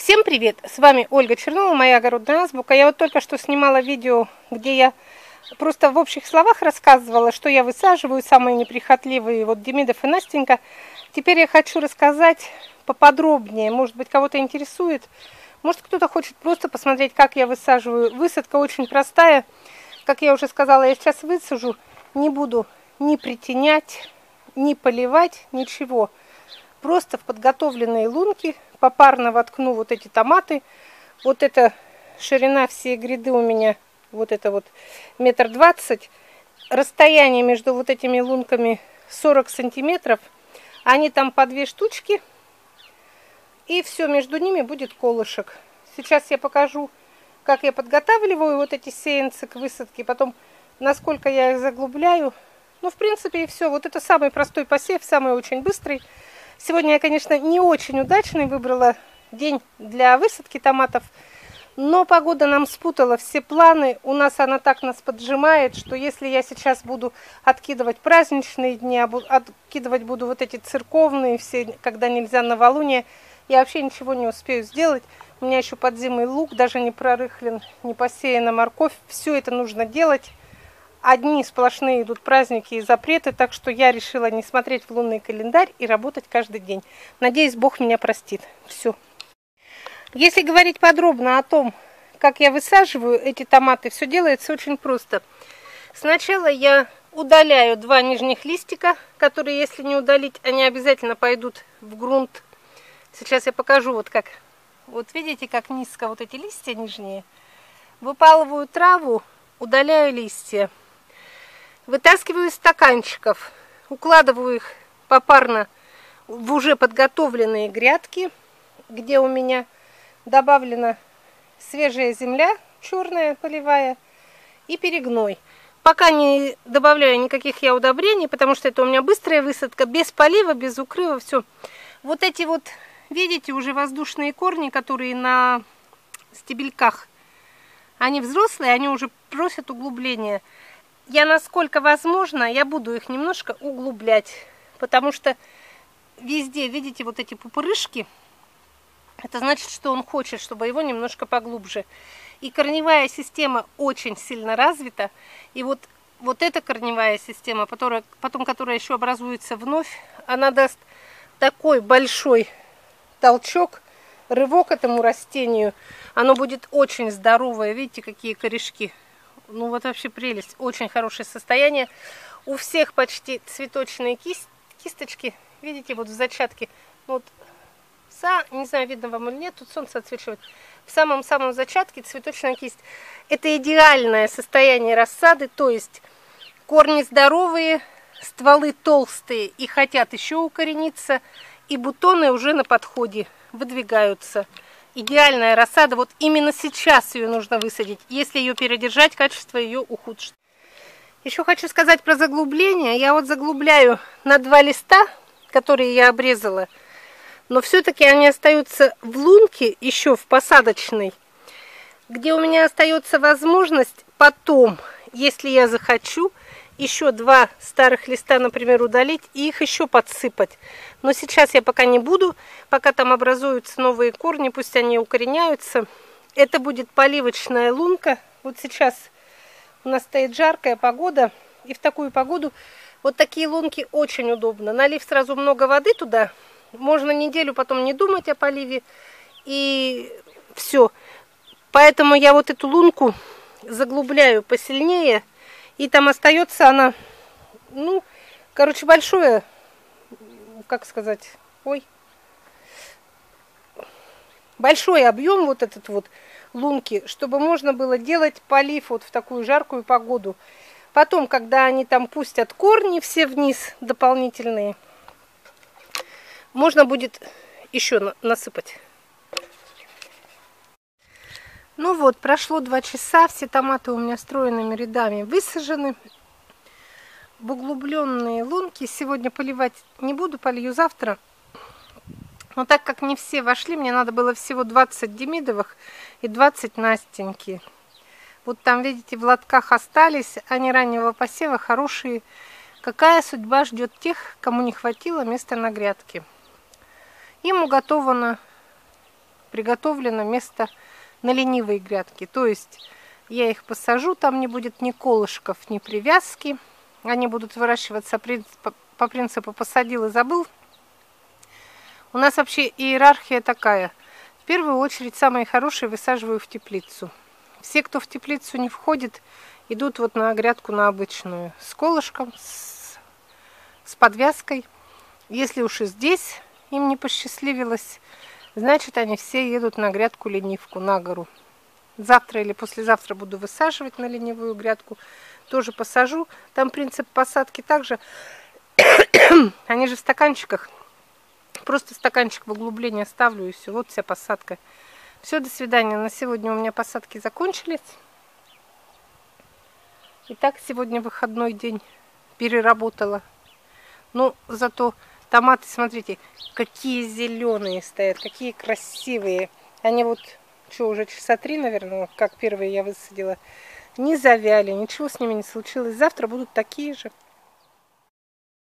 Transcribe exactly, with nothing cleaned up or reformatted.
Всем привет! С вами Ольга Чернова, моя огородная азбука. Я вот только что снимала видео, где я просто в общих словах рассказывала, что я высаживаю, самые неприхотливые, вот Демидов и Настенька. Теперь я хочу рассказать поподробнее, может быть, кого-то интересует, может, кто-то хочет просто посмотреть, как я высаживаю. Высадка очень простая, как я уже сказала, я сейчас высажу, не буду ни притенять, ни поливать, ничего. Просто в подготовленные лунки попарно воткну вот эти томаты. Вот эта ширина всей гряды у меня, вот это вот метр двадцать. Расстояние между вот этими лунками сорок сантиметров. Они там по две штучки. И все, между ними будет колышек. Сейчас я покажу, как я подготавливаю вот эти сеянцы к высадке. Потом, насколько я их заглубляю. Ну, в принципе, и все. Вот это самый простой посев, самый очень быстрый. Сегодня я, конечно, не очень удачный выбрала день для высадки томатов, но погода нам спутала все планы. У нас она так нас поджимает, что если я сейчас буду откидывать праздничные дни, откидывать буду вот эти церковные все, когда нельзя новолуние, я вообще ничего не успею сделать. У меня еще подзимый лук, даже не прорыхлен, не посеяна морковь. Все это нужно делать. Одни сплошные идут праздники и запреты, так что я решила не смотреть в лунный календарь и работать каждый день. Надеюсь, Бог меня простит. Все. Если говорить подробно о том, как я высаживаю эти томаты, все делается очень просто. Сначала я удаляю два нижних листика, которые, если не удалить, они обязательно пойдут в грунт. Сейчас я покажу, вот как. Вот видите, как низко вот эти листья нижние. Выпалываю траву, удаляю листья. Вытаскиваю из стаканчиков, укладываю их попарно в уже подготовленные грядки, где у меня добавлена свежая земля, черная, полевая, и перегной. Пока не добавляю никаких я удобрений, потому что это у меня быстрая высадка, без полива, без укрыва, все. Вот эти вот, видите, уже воздушные корни, которые на стебельках, они взрослые, они уже просят углубления. Я, насколько возможно, я буду их немножко углублять, потому что везде, видите, вот эти пупырышки, это значит, что он хочет, чтобы его немножко поглубже. И корневая система очень сильно развита, и вот, вот эта корневая система, которая, потом которая еще образуется вновь, она даст такой большой толчок, рывок этому растению, оно будет очень здоровое, видите, какие корешки. Ну вот вообще прелесть, очень хорошее состояние. У всех почти цветочные кист, кисточки, видите, вот в зачатке. Вот, не знаю, видно вам или нет, тут солнце отсвечивает. В самом-самом зачатке цветочная кисть. Это идеальное состояние рассады, то есть корни здоровые, стволы толстые и хотят еще укорениться, и бутоны уже на подходе выдвигаются. Идеальная рассада, вот именно сейчас ее нужно высадить. Если ее передержать, качество ее ухудшит. Еще хочу сказать про заглубление. Я вот заглубляю на два листа, которые я обрезала, но все-таки они остаются в лунке, еще в посадочной, где у меня остается возможность потом, если я захочу, еще два старых листа, например, удалить и их еще подсыпать. Но сейчас я пока не буду, пока там образуются новые корни, пусть они укореняются. Это будет поливочная лунка. Вот сейчас у нас стоит жаркая погода, и в такую погоду вот такие лунки очень удобно. Налив сразу много воды туда, можно неделю потом не думать о поливе, и все. Поэтому я вот эту лунку заглубляю посильнее. И там остается она, ну, короче, большое, как сказать, ой, большой объем вот этот вот лунки, чтобы можно было делать полив вот в такую жаркую погоду. Потом, когда они там пустят корни все вниз дополнительные, можно будет еще насыпать. Ну вот, прошло два часа, все томаты у меня стройными рядами высажены. В углубленные лунки сегодня поливать не буду, полью завтра. Но так как не все вошли, мне надо было всего двадцать демидовых и двадцать настеньки. Вот там, видите, в лотках остались, они раннего посева, хорошие. Какая судьба ждет тех, кому не хватило места на грядке? Им уготовано приготовлено место на ленивые грядки. То есть я их посажу, там не будет ни колышков, ни привязки. Они будут выращиваться по принципу посадил и забыл. У нас вообще иерархия такая. В первую очередь самые хорошие высаживаю в теплицу. Все, кто в теплицу не входит, идут вот на грядку на обычную. С колышком, с, с подвязкой. Если уж и здесь им не посчастливилось, значит они все едут на грядку ленивку, на гору. Завтра или послезавтра буду высаживать на ленивую грядку. Тоже посажу. Там принцип посадки также. Они же в стаканчиках. Просто стаканчик в углубление ставлю и все. Вот вся посадка. Все, до свидания. На сегодня у меня посадки закончились. Итак, сегодня выходной день. Переработала. Ну, зато томаты, смотрите, какие зеленые стоят, какие красивые. Они вот, что, уже часа три, наверное, как первые я высадила. Не завяли, ничего с ними не случилось. Завтра будут такие же.